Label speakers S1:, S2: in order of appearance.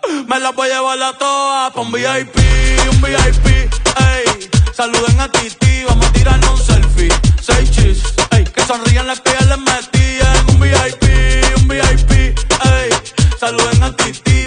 S1: Me la voy a llevar a todas pa' un VIP, ey. Saluden a Titi, vamos a tirarnos un selfie. 6 chis, ey. Que sonrían las que ya les metí en un VIP, ey. Saluden a Titi.